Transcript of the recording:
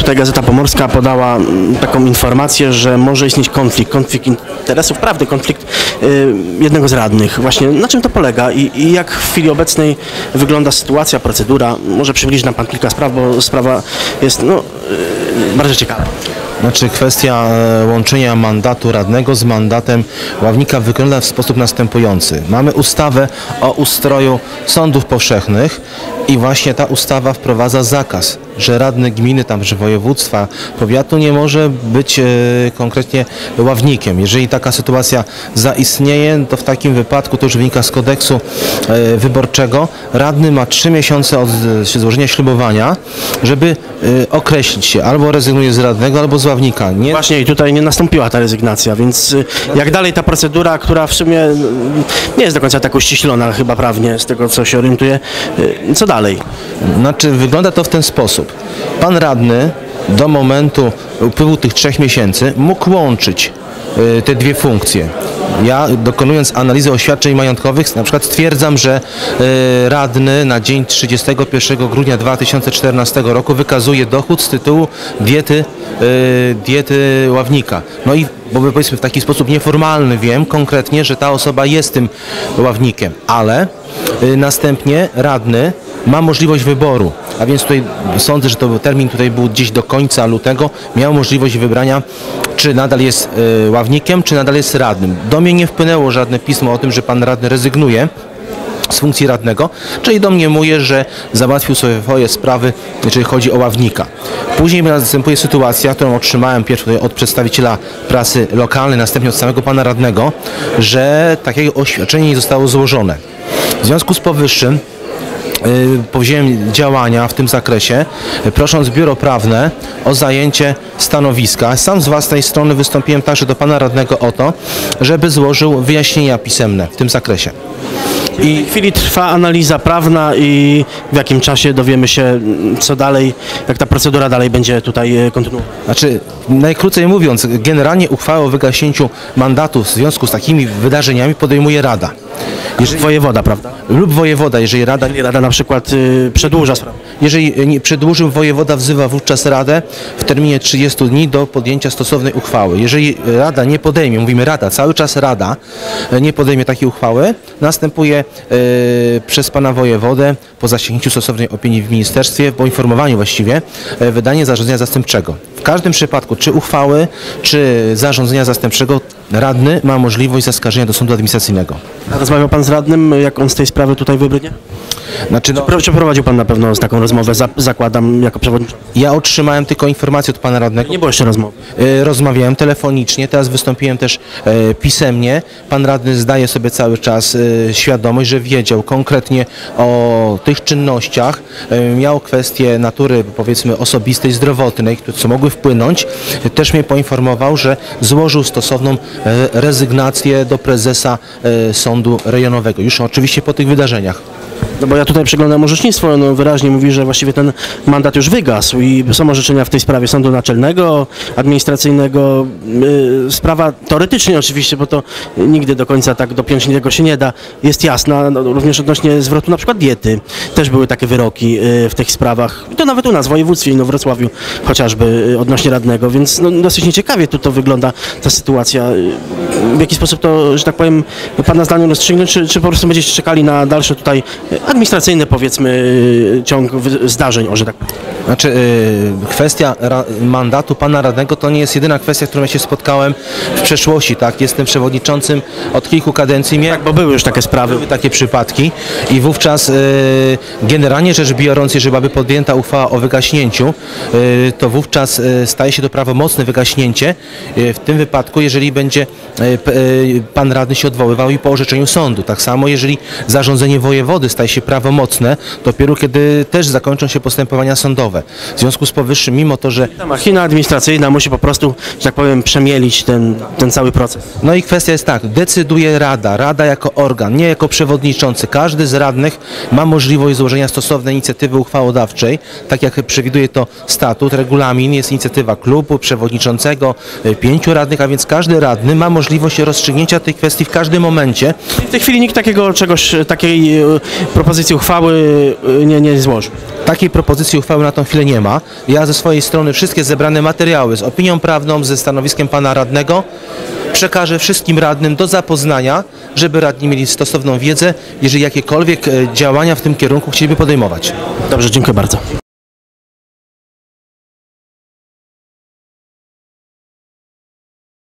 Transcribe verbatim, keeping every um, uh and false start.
Tutaj Gazeta Pomorska podała taką informację, że może istnieć konflikt, konflikt interesów, prawdy, konflikt y, jednego z radnych. Właśnie na czym to polega i, i jak w chwili obecnej wygląda sytuacja, procedura? Może przybliży nam Pan kilka spraw, bo sprawa jest no, y, bardzo ciekawa. Znaczy kwestia łączenia mandatu radnego z mandatem ławnika wygląda w sposób następujący. Mamy ustawę o ustroju sądów powszechnych i właśnie ta ustawa wprowadza zakaz, że radny gminy, tam, że województwa, powiatu nie może być e, konkretnie ławnikiem. Jeżeli taka sytuacja zaistnieje, to w takim wypadku, to już wynika z kodeksu e, wyborczego, radny ma trzy miesiące od e, złożenia ślubowania, żeby e, określić się, albo rezygnuje z radnego, albo z ławnika. Nie... Właśnie i tutaj nie nastąpiła ta rezygnacja, więc jak dalej ta procedura, która w sumie nie jest do końca tak uściślona chyba prawnie, z tego co się orientuję, co dalej? Znaczy wygląda to w ten sposób. Pan radny do momentu upływu tych trzech miesięcy mógł łączyć y, te dwie funkcje. Ja, dokonując analizy oświadczeń majątkowych, na przykład stwierdzam, że y, radny na dzień trzydziestego pierwszego grudnia dwa tysiące czternastego roku wykazuje dochód z tytułu diety, y, diety ławnika. No i bo powiedzmy w taki sposób nieformalny wiem konkretnie, że ta osoba jest tym ławnikiem, ale y, następnie radny ma możliwość wyboru, a więc tutaj sądzę, że to termin tutaj był gdzieś do końca lutego, miał możliwość wybrania, czy nadal jest y, ławnikiem, czy nadal jest radnym. Do mnie nie wpłynęło żadne pismo o tym, że pan radny rezygnuje z funkcji radnego, czyli domniemuje, że załatwił sobie swoje sprawy, jeżeli chodzi o ławnika. Później następuje sytuacja, którą otrzymałem pierwszy tutaj od przedstawiciela prasy lokalnej, następnie od samego pana radnego, że takiego oświadczenie nie zostało złożone. W związku z powyższym powziąłem działania w tym zakresie, prosząc biuro prawne o zajęcie stanowiska. Sam z własnej strony wystąpiłem także do pana radnego o to, żeby złożył wyjaśnienia pisemne w tym zakresie. I w chwili trwa analiza prawna i w jakim czasie dowiemy się, co dalej, jak ta procedura dalej będzie tutaj kontynuowana? Znaczy, najkrócej mówiąc, generalnie uchwałę o wygaśnięciu mandatu w związku z takimi wydarzeniami podejmuje Rada. Jeżeli wojewoda, prawda? Lub wojewoda, jeżeli Rada... Jeżeli Rada na przykład y, przedłuża sprawę. Jeżeli nie przedłużył, wojewoda wzywa wówczas Radę w terminie trzydziestu dni do podjęcia stosownej uchwały. Jeżeli Rada nie podejmie, mówimy Rada, cały czas Rada nie podejmie takiej uchwały, następuje y, przez pana wojewodę po zasięgnięciu stosownej opinii w ministerstwie, po informowaniu właściwie, y, wydanie zarządzenia zastępczego. W każdym przypadku, czy uchwały, czy zarządzenia zastępczego, radny ma możliwość zaskarżenia do sądu administracyjnego. A rozmawiał pan z radnym, jak on z tej sprawy tutaj wybrnie? Znaczy, no, Czy prowadził pan na pewno taką rozmowę, zakładam, jako przewodniczący? Ja otrzymałem tylko informację od pana radnego. Nie było jeszcze rozmowy. Rozmawiałem telefonicznie, teraz wystąpiłem też pisemnie. Pan radny zdaje sobie cały czas świadomość, że wiedział konkretnie o tych czynnościach. Miał kwestie natury, powiedzmy, osobistej, zdrowotnej, co mogły wpłynąć. Też mnie poinformował, że złożył stosowną rezygnację do prezesa sądu rejonowego. Już oczywiście po tych wydarzeniach. No bo ja tutaj przeglądam orzecznictwo, no wyraźnie mówi, że właściwie ten mandat już wygasł i są orzeczenia w tej sprawie Sądu Naczelnego, Administracyjnego. Yy, sprawa teoretycznie oczywiście, bo to nigdy do końca tak dopiąć niego się nie da, jest jasna, no, również odnośnie zwrotu na przykład diety. Też były takie wyroki yy, w tych sprawach, i to nawet u nas w województwie i no w Wrocławiu chociażby yy, odnośnie radnego, więc no, dosyć nieciekawie tu to wygląda ta sytuacja. Yy, w jaki sposób to, że tak powiem, pana zdaniem rozstrzygnąć, czy, czy po prostu będziecie czekali na dalsze tutaj administracyjny, powiedzmy, ciąg zdarzeń, o, że tak powiem. Znaczy, yy, kwestia mandatu pana radnego to nie jest jedyna kwestia, z którą ja się spotkałem w przeszłości, tak? Jestem przewodniczącym od kilku kadencji. Tak, bo były już takie sprawy. Były takie przypadki i wówczas yy, generalnie rzecz biorąc, jeżeli byłaby podjęta uchwała o wygaśnięciu, yy, to wówczas yy, staje się to prawomocne wygaśnięcie. Yy, w tym wypadku, jeżeli będzie yy, yy, pan radny się odwoływał i po orzeczeniu sądu. Tak samo, jeżeli zarządzenie wojewody staje się prawomocne, dopiero kiedy też zakończą się postępowania sądowe. W związku z powyższym, mimo to, że... Ta machina administracyjna musi po prostu, że tak powiem, przemielić ten, ten cały proces. No i kwestia jest tak, decyduje Rada, Rada jako organ, nie jako przewodniczący. Każdy z radnych ma możliwość złożenia stosownej inicjatywy uchwałodawczej, tak jak przewiduje to statut, regulamin, jest inicjatywa klubu, przewodniczącego, pięciu radnych, a więc każdy radny ma możliwość rozstrzygnięcia tej kwestii w każdym momencie. W tej chwili nikt takiego czegoś, takiej propozycji uchwały y, nie, nie złożył. Takiej propozycji uchwały na tą chwilę nie ma. Ja ze swojej strony wszystkie zebrane materiały z opinią prawną, ze stanowiskiem pana radnego przekażę wszystkim radnym do zapoznania, żeby radni mieli stosowną wiedzę, jeżeli jakiekolwiek e, działania w tym kierunku chcieliby podejmować. Dobrze, dziękuję bardzo.